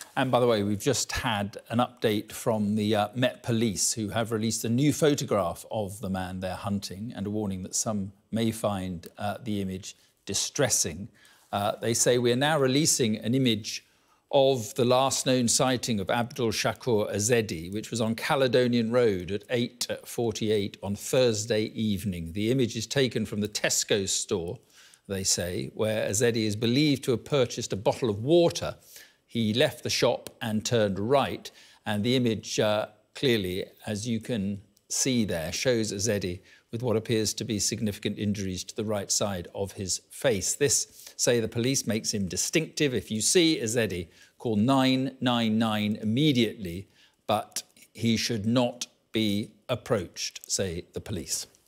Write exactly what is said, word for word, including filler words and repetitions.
And by the way, we've just had an update from the uh, Met Police, who have released a new photograph of the man they're hunting and a warning that some may find uh, the image distressing. Uh, they say we're now releasing an image of the last known sighting of Abdul Shokoor Ezedi, which was on Caledonian Road at eight forty-eight on Thursday evening. The image is taken from the Tesco store, they say, where Ezedi is believed to have purchased a bottle of water. He left the shop and turned right, and the image uh, clearly, as you can see there, shows Ezedi with what appears to be significant injuries to the right side of his face. This, say the police, makes him distinctive. If you see Ezedi, call nine nine nine immediately, but he should not be approached, say the police.